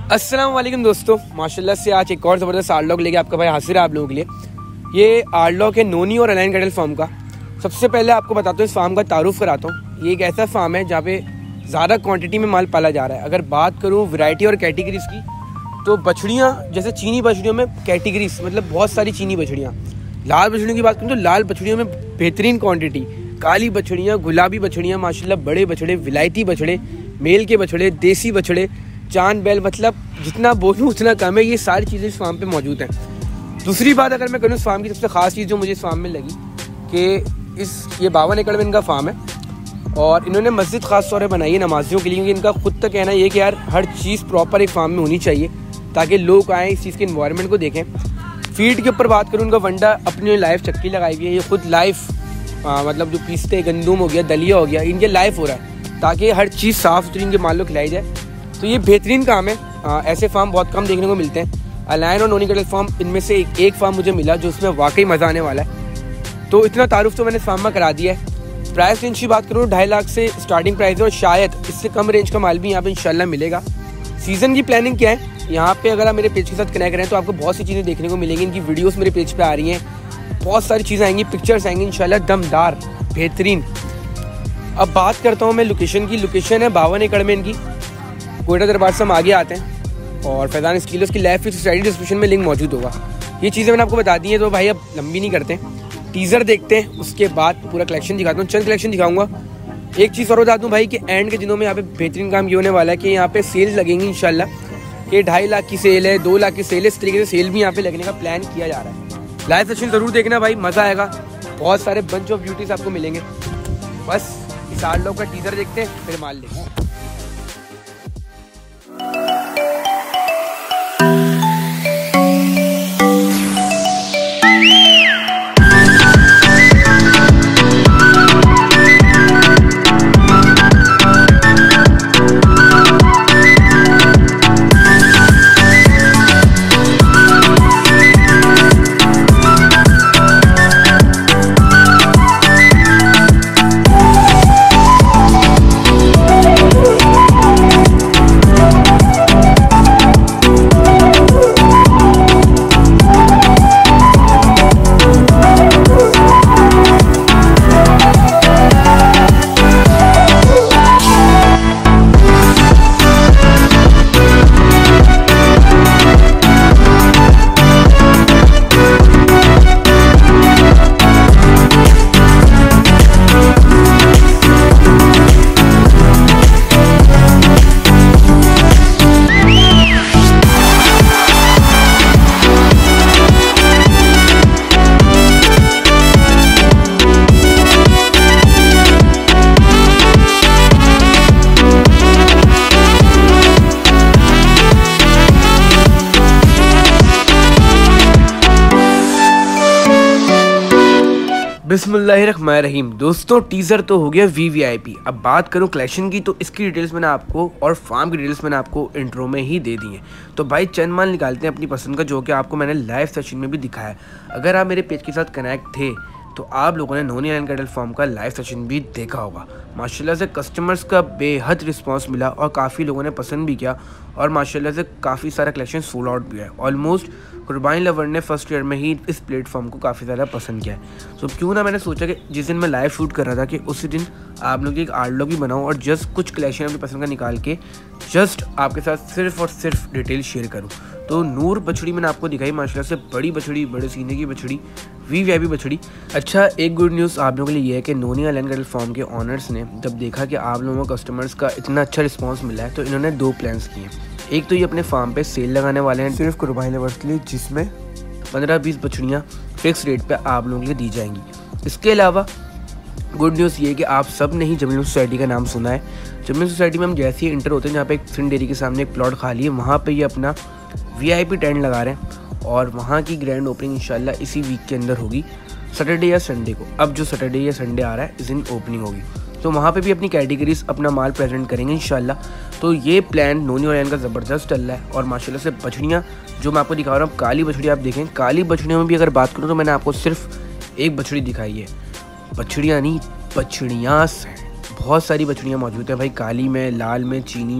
अस्सलाम वालेकुम दोस्तों, माशाल्लाह से आज एक और ज़बरदस्त आर्टलॉक लेके आपका भाई हाजिर है आप लोगों के लिए। ये आर्टलॉक है नोनी और अलाइन कैटल फार्म का। सबसे पहले आपको बताता हूँ इस फार्म का तारुफ कराता हूँ। ये एक ऐसा फार्म है जहाँ पे ज़्यादा क्वांटिटी में माल पाला जा रहा है। अगर बात करूँ वैरायटी और कैटेगरीज की, तो बछड़ियाँ जैसे चीनी बछड़ियों में कैटेगरीज मतलब बहुत सारी चीनी बछड़ियाँ। लाल बछड़ियों की बात करूँ तो लाल बछड़ियों में बेहतरीन क्वांटिटी, काली बछड़ियाँ, गुलाबी बछड़ियाँ, माशाल्लाह बड़े बछड़े, विलायती बछड़े, मेल के बछड़े, देसी बछड़े, चांद बैल, मतलब जितना बोलूँ उतना कम है। ये सारी चीज़ें इस फार्म पे मौजूद हैं। दूसरी बात अगर मैं करूँ इस फार्म की सबसे ख़ास चीज़ जो मुझे इस फार्म में लगी कि ये 52 एकड़ में इनका फार्म है और इन्होंने मस्जिद ख़ास तौर पर बनाई है नमाजियों के लिए, क्योंकि इनका खुद तक कहना ये कि यार हर चीज़ प्रॉपर एक फार्म में होनी चाहिए ताकि लोग आएँ इस चीज़ के इन्वायरमेंट को देखें। फीड के ऊपर बात करूँ, उनका वंडा अपनी लाइव चक्की लगाई हुई है। ये खुद लाइव मतलब जो पीसते गंदुम हो गया, दलिया हो गया, इनके लाइव हो रहा है ताकि हर चीज़ साफ़ सुथरी इनके माल को खिलाई जाए। तो ये बेहतरीन काम है। ऐसे फार्म बहुत कम देखने को मिलते हैं। अलाइन और नोनी कैटल फार्म इनमें से एक फार्म मुझे मिला जो उसमें वाकई मज़ा आने वाला है। तो इतना तारुफ तो मैंने इस फार्म में करा दिया है। प्राइस रेंज की बात करूँ 2.5 लाख से स्टार्टिंग प्राइस है और शायद इससे कम रेंज का माल भी यहाँ पे इंशाल्लाह मिलेगा। सीज़न की प्लानिंग क्या है, यहाँ पे अगर आप मेरे पेज के साथ कनेक्ट करें तो आपको बहुत सी चीज़ें देखने को मिलेंगी। इनकी वीडियोस मेरे पेज पे आ रही हैं, बहुत सारी चीज़ें आएंगी, पिक्चर्स आएंगी इंशाल्लाह दमदार बेहतरीन। अब बात करता हूँ मैं लोकेशन की। लोकेशन है 52 एकड़ में इनकी, कोयटा दरबार से हम आगे आते हैं और फैज़ान स्कीलर्स की लाइफ सोसाइटी डिस्क्रिप्शन में लिंक मौजूद होगा। ये चीज़ें मैंने आपको बता दी हैं, तो भाई अब लंबी नहीं करते, टीज़र देखते हैं, उसके बाद पूरा कलेक्शन दिखाता हूँ। चंद कलेक्शन दिखाऊंगा। एक चीज़ और बता दूँ भाई कि एंड के दिनों में यहाँ पे बेहतरीन काम ये होने वाला है कि यहाँ पे सेल लगेंगी इंशाल्लाह। कि 2.5 लाख की सेल है, 2 लाख की सेल है, इस तरीके से सेल भी यहाँ पे लगने का प्लान किया जा रहा है। लाइव सेशन ज़रूर देखना भाई, मज़ा आएगा। बहुत सारे बंच ऑफ ब्यूटीज आपको मिलेंगे। बस इस आर्टलॉक का टीज़र देखते हैं फिर माल लेंगे। बिस्मिल्लाहिर्रहमानिर्रहीम। दोस्तों टीज़र तो हो गया VVIP। अब बात करूं कलेक्शन की, तो इसकी डिटेल्स मैंने आपको और फार्म की डिटेल्स मैंने आपको इंट्रो में ही दे दी हैं। तो भाई चंद माल निकालते हैं अपनी पसंद का, जो कि आपको मैंने लाइव सेशन में भी दिखाया। अगर आप मेरे पेज के साथ कनेक्ट थे तो आप लोगों ने नोनी अलाइन कैटल फार्म का लाइव सेशन भी देखा होगा। माशाल्लाह से कस्टमर्स का बेहद रिस्पांस मिला और काफ़ी लोगों ने पसंद भी किया और माशाल्लाह से काफ़ी सारा कलेक्शन सोल्ड आउट भी है। ऑलमोस्ट कुर्बानी लवर ने फर्स्ट ईयर में ही इस प्लेटफॉर्म को काफ़ी ज़्यादा पसंद किया है। तो क्यों ना मैंने सोचा कि जिस दिन मैं लाइव शूट कर रहा था कि उसी दिन आप लोग एक आर्टलॉक भी बनाऊँ और जस्ट कुछ कलेक्शन अपनी पसंद का निकाल के जस्ट आपके साथ सिर्फ और सिर्फ डिटेल शेयर करूँ। तो नूर बछड़ी मैंने आपको दिखाई, माशाल्लाह से बड़ी बछड़ी, बड़े सीने की बछड़ी, VVIP बछड़ी। अच्छा, एक गुड न्यूज़ आप लोगों के लिए ये है कि नोनी अलाइन कैटल फार्म के ऑनर्स ने जब देखा कि आप लोगों को कस्टमर्स का इतना अच्छा रिस्पांस मिला है, तो इन्होंने 2 प्लान्स किए। एक तो ये अपने फार्म पे सेल लगाने वाले हैं सिर्फ कुर्बानी लवर्स के लिए, जिसमें 15-20 बछड़ियाँ फिक्स रेट पे आप लोगों के लिए दी जाएंगी। इसके अलावा गुड न्यूज़ ये है कि आप सब ने ही जमीन सोसाइटी का नाम सुना है। जमीन सोसाइटी में हम जैसे ही इंटर होते हैं, जहाँ पे एक सिंध डेयरी के सामने एक प्लॉट खाली है, वहाँ पे ये अपना VIP टेंट लगा रहे हैं और वहाँ की ग्रैंड ओपनिंग इंशाल्लाह इसी वीक के अंदर होगी, सैटरडे या संडे को। अब जो सैटरडे या संडे आ रहा है इस दिन ओपनिंग होगी, तो वहाँ पे भी अपनी कैटेगरीज अपना माल प्रेजेंट करेंगे इंशाल्लाह। तो ये प्लान नोनी और अलाइन का ज़बरदस्त चल रहा है और माशाल्लाह से बछड़ियाँ जो मैं आपको दिखा रहा हूँ, काली बछड़ी आप देखें। काली बछड़ियों में भी अगर बात करूँ तो मैंने आपको सिर्फ एक बछड़ी दिखाई है, बछड़ियाँ नहीं बछड़ियाँ हैं, बहुत सारी बछड़ियाँ मौजूद हैं भाई, काली में, लाल में, चीनी में,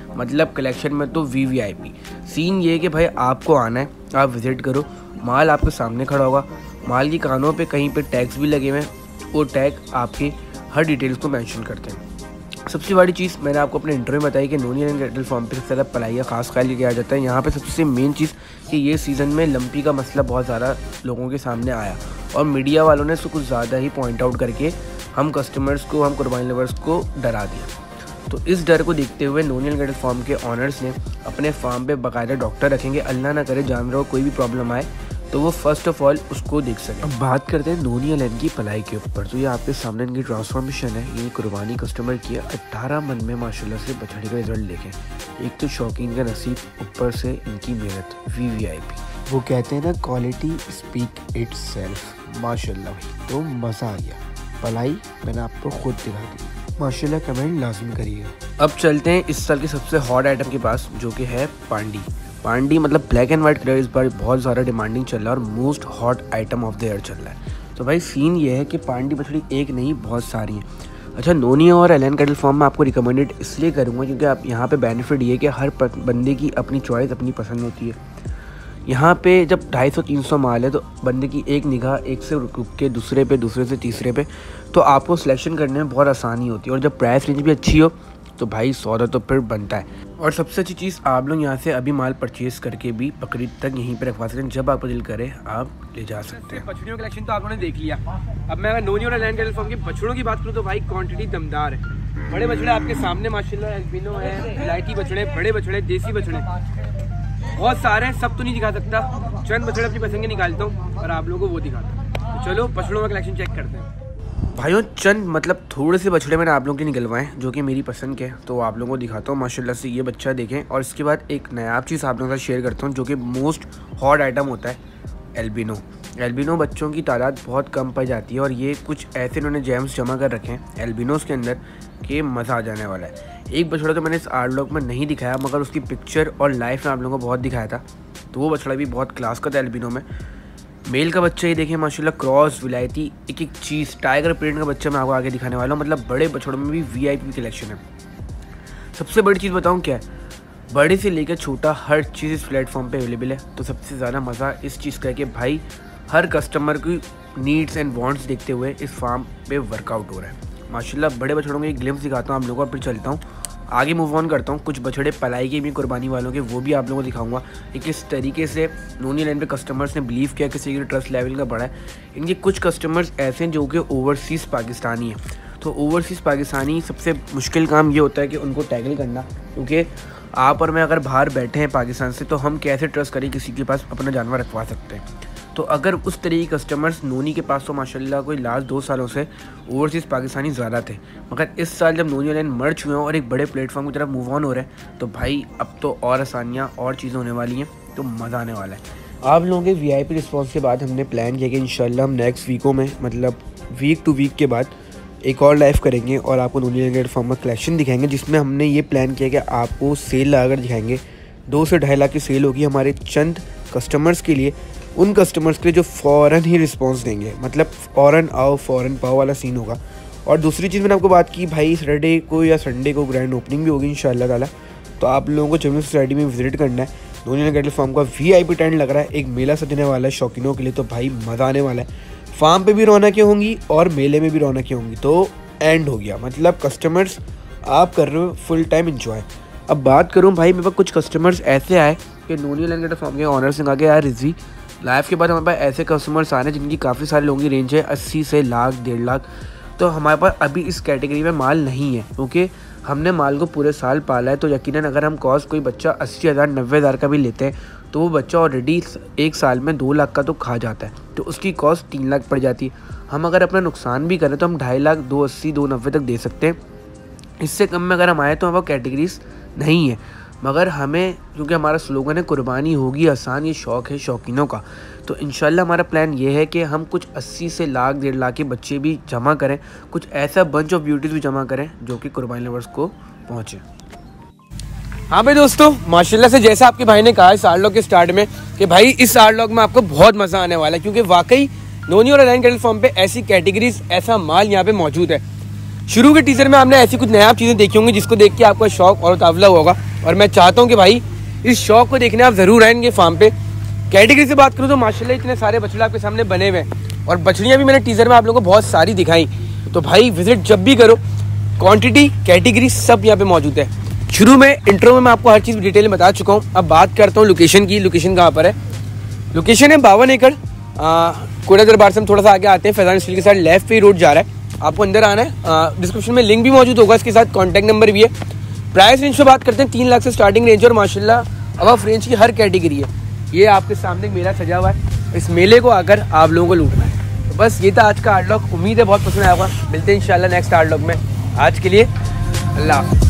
मतलब कलेक्शन में तो VVIP। सीन ये है कि भाई आपको आना है, आप विज़िट करो, माल आपके सामने खड़ा होगा, माल की कानों पे कहीं पे टैग्स भी लगे हुए हैं, वो टैग आपके हर डिटेल्स को मेंशन करते हैं। सबसे बड़ी चीज़ मैंने आपको अपने इंटरव्यू में बताई कि नोनी एलेन कैटल फार्म पे सबसे ज़्यादा पलाई का खास ख्याल किया जाता है। यहाँ पे सबसे मेन चीज़ कि ये सीज़न में लंपी का मसला बहुत ज़्यादा लोगों के सामने आया और मीडिया वालों ने इसको कुछ ज़्यादा ही पॉइंट आउट करके हम कस्टमर्स को, हम कुर्बानी लवर्स को डरा दिया। तो इस डर को देखते हुए नोनी एलेन कैटल फार्म के ऑनर्स ने अपने फार्म पे बाकायदा डॉक्टर रखेंगे, अल्लाह ना करे जानवरों को कोई भी प्रॉब्लम आए तो वो फर्स्ट ऑफ ऑल उसको देख सके। अब बात करते हैं नोनी एलेन की पलाई के ऊपर। तो ये आपके सामने इनकी ट्रांसफॉर्मेशन है, ये कुर्बानी कस्टमर की 18 मन में माशाल्लाह से बछड़ी का रिजल्ट देखें। एक तो शौकीन का नसीब, ऊपर से इनकी मेहनत, VVIP। वो कहते हैं ना, क्वालिटी स्पीक इटसेल्फ। माशाल्लाह भाई, तो मज़ा आ गया। पलाई मैंने आपको खुद दिखा दी, माशाल्लाह। कमेंट लाजमी करिएगा। अब चलते हैं इस साल के सबसे हॉट आइटम के पास, जो कि है पांडी। पांडी मतलब ब्लैक एंड वाइट कलर इस बार बहुत ज़्यादा डिमांडिंग चल रहा है और most hot item of the year चल रहा है। तो भाई सीन ये है कि पांडी बछड़ी एक नहीं बहुत सारी हैं। अच्छा, नोनी और एलेन कैटल फार्म में आपको रिकमेंडेड इसलिए करूँगा क्योंकि आप यहाँ पे बेनिफिट ये है कि हर बंदे की अपनी चॉइस, अपनी पसंद होती है। यहाँ पे जब 250-300 माल है तो बंदे की एक निगाह एक से रुक के दूसरे पे, दूसरे से तीसरे पे, तो आपको सिलेक्शन करने में बहुत आसानी होती है। और जब प्राइस रेंज भी अच्छी हो तो भाई सौदा तो फिर बनता है। और सबसे अच्छी चीज़, आप लोग यहाँ से अभी माल परचेज करके भी बकरीद तक यहीं पे रखवा सकते हैं। जब आपको दिल करे आप ले जा सकते हैं। बछड़ियों का कलेक्शन तो आप लोगों ने देख लिया। अब मैं अगर नोनी और एलेन कैटल फार्म की बछड़ों की बात करूँ तो भाई क्वांटिटी दमदार है। बड़े बछड़े आपके सामने माशाल्लाह, एल्बिनो है, इलायची बछड़े, बड़े बछड़े, देसी बछड़े बहुत सारे हैं। सब तो नहीं दिखा सकता, चंद बछड़े अपनी पसंद के निकालता हूँ और आप लोगों को वो दिखाता हूँ। तो चलो बछड़ों का कलेक्शन चेक करते हैं। भाइयों चंद मतलब थोड़े से बछड़े मैंने आप लोगों के निकलवाए जो कि मेरी पसंद के, तो आप लोगों को दिखाता हूँ। माशाल्लाह से ये बच्चा देखें। और इसके बाद एक नायाब चीज़ आप लोगों के साथ शेयर करता हूँ जो कि मोस्ट हॉट आइटम होता है, एल्बिनो। एल्बिनो बच्चों की तादाद बहुत कम पाई जाती है और ये कुछ ऐसे इन्होंने जेम्स जमा कर रखे हैं एल्बिनोस के अंदर कि मज़ा आ जाने वाला है। एक बछड़ा तो मैंने इस आर्ट व्लॉग में नहीं दिखाया, मगर उसकी पिक्चर और लाइफ में आप लोगों को बहुत दिखाया था, तो वो बछड़ा भी बहुत क्लास का था एल्बिनो में। मेल का बच्चा ये देखें माशाल्लाह, क्रॉस, विलायती, एक एक चीज़, टाइगर प्रिंट का बच्चा मैं आपको आगे दिखाने वाला हूँ। मतलब बड़े बछड़ों में भी VIP कलेक्शन है। सबसे बड़ी चीज़ बताऊँ क्या है, बड़े से लेकर छोटा हर चीज़ इस प्लेटफॉर्म पे अवेलेबल है। तो सबसे ज़्यादा मज़ा इस चीज़ का है कि भाई हर कस्टमर की नीड्स एंड वांट्स देखते हुए इस फार्म पे वर्कआउट हो रहा है। माशाल्लाह बड़े बछड़ों के एक ग्लिम्स दिखाता हूँ आप लोगों को, फिर चलता हूँ आगे मूव ऑन करता हूँ। कुछ बछड़े पलाई के भी कुर्बानी वालों के, वो भी आप लोगों को दिखाऊंगा कि किस तरीके से नोनी एलेन पे कस्टमर्स ने बिलीव किया, किसी के ट्रस्ट लेवल का बढ़ा है। इनके कुछ कस्टमर्स ऐसे हैं जो कि ओवरसीज़ पाकिस्तानी हैं। तो ओवरसीज़ पाकिस्तानी सबसे मुश्किल काम ये होता है कि उनको टैकल करना, क्योंकि आप और मैं अगर बाहर बैठे हैं पाकिस्तान से तो हम कैसे ट्रस्ट करें किसी के पास अपना जानवर रखवा सकते हैं। तो अगर उस तरीके के कस्टमर्स नोनी के पास तो माशाल्लाह कोई लास्ट 2 सालों से ओवरसीज़ पाकिस्तानी ज़्यादा थे, मगर इस साल जब नोनी एलेन मर्ज हुए हैं और एक बड़े प्लेटफॉर्म की तरफ मूव ऑन हो रहे हैं तो भाई अब तो और आसानियाँ और चीज़ें होने वाली हैं, तो मज़ा आने वाला है। आप लोगों के VIP रिस्पॉन्स के बाद हमने प्लान किया कि इंशाल्लाह हम नेक्स्ट वीकों में, मतलब वीक टू वीक के बाद एक और लाइव करेंगे और आपको नोनी एलेन कैटल फार्म का कलेक्शन दिखाएंगे, जिसमें हमने ये प्लान किया कि आपको सेल लगाकर दिखाएंगे। 2 से 2.5 लाख की सेल होगी हमारे चंद कस्टमर्स के लिए, उन कस्टमर्स के लिए जो फ़ौरन ही रिस्पांस देंगे, मतलब फ़ौरन आओ फ़ौरन पाओ वाला सीन होगा। और दूसरी चीज़ मैंने आपको बात की, भाई सैटरडे को या संडे को ग्रैंड ओपनिंग भी होगी इंशाल्लाह ताला, तो आप लोगों को जमीन सोसाइटी में विजिट करना है। नोनी एलेन कैटल फार्म का VIP टेंट लग रहा है, एक मेला सजने वाला है शौकीनों के लिए, तो भाई मज़ा आने वाला है। फार्म पे भी रौनकें होंगी और मेले में भी रौनकें होंगी, तो एंड हो गया, मतलब कस्टमर्स आप कर रहे हो फुल टाइम इन्जॉय। अब बात करूँ भाई, मेरे पास कुछ कस्टमर्स ऐसे आए कि नोनी एलेन कैटल फार्म के ऑनर से कहा कि यार रिजी लाइव के बाद हमारे पास ऐसे कस्टमर्स आ रहे हैं जिनकी काफ़ी सारे लोगों की रेंज है 80 से लाख 1.5 लाख, तो हमारे पास अभी इस कैटेगरी में माल नहीं है, क्योंकि हमने माल को पूरे साल पाला है। तो यकीनन अगर हम कॉस्ट कोई बच्चा 80,000 90,000 का भी लेते हैं तो वो बच्चा ऑलरेडी 1 साल में 2 लाख का तो खा जाता है, तो उसकी कॉस्ट 3 लाख पड़ जाती है। हम अगर अपना नुकसान भी करें तो हम 2.5 लाख 280 290 तक दे सकते हैं। इससे कम में अगर हम आए तो हमारा कैटेगरीज नहीं है, मगर हमें क्योंकि हमारा स्लोगन है कुर्बानी होगी आसान, ये शौक़ है शौकीनों का, तो इंशाल्लाह हमारा प्लान ये है कि हम कुछ 80 से लाख 1.5 लाख के बच्चे भी जमा करें, कुछ ऐसा बंच ऑफ ब्यूटीज़ भी जमा करें जो कि कुर्बानी लवर्स को पहुँचे। हाँ भाई दोस्तों, माशाल्लाह से जैसा आपके भाई ने कहा इस आर्ट व्लॉग के स्टार्ट में कि भाई इस आर्ट व्लॉग में आपको बहुत मज़ा आने वाला है, क्योंकि वाकई नोनी और एलेन कैटल फार्म पे ऐसी कैटेगरीज, ऐसा माल यहाँ पे मौजूद है। शुरू के टीजर में आपने ऐसी कुछ नया चीज़ें देखी होंगी जिसको देख के आपका शौक और तावला होगा और मैं चाहता हूँ कि भाई इस शौक को देखने आप जरूर आए इनके फार्म पे। कैटेगरी से बात करूँ तो माशाल्लाह इतने सारे बछड़े आपके सामने बने हुए हैं और बछड़ियाँ भी मैंने टीजर में आप लोगों को बहुत सारी दिखाई। तो भाई विजिट जब भी करो, क्वांटिटी कैटेगरी सब यहाँ पे मौजूद है। शुरू में इंट्रो में मैं आपको हर चीज़ डिटेल में बता चुका हूँ। अब बात करता हूँ लोकेशन की। लोकेशन कहाँ पर है? लोकेशन है 52 एकड़ कोड़ा दरबार से हम थोड़ा सा आगे आते हैं, फैजान स्टील के साथ लेफ्ट पे रोड जा रहा है, आपको अंदर आना है। डिस्क्रिप्शन में लिंक भी मौजूद होगा, इसके साथ कॉन्टैक्ट नंबर भी है। प्राइस रेंज पे बात करते हैं 3 लाख से स्टार्टिंग रेंज और माशाल्लाह अब रेंज की हर कैटेगरी है। ये आपके सामने मेला सजा हुआ है, इस मेले को आकर आप लोगों को लूटना है। तो बस ये था आज का आर्ट लॉक। उम्मीद है बहुत पसंद आया होगा। मिलते हैं इंशाल्लाह नेक्स्ट आर्ट लॉक में। आज के लिए अल्लाह हाफ़िज़।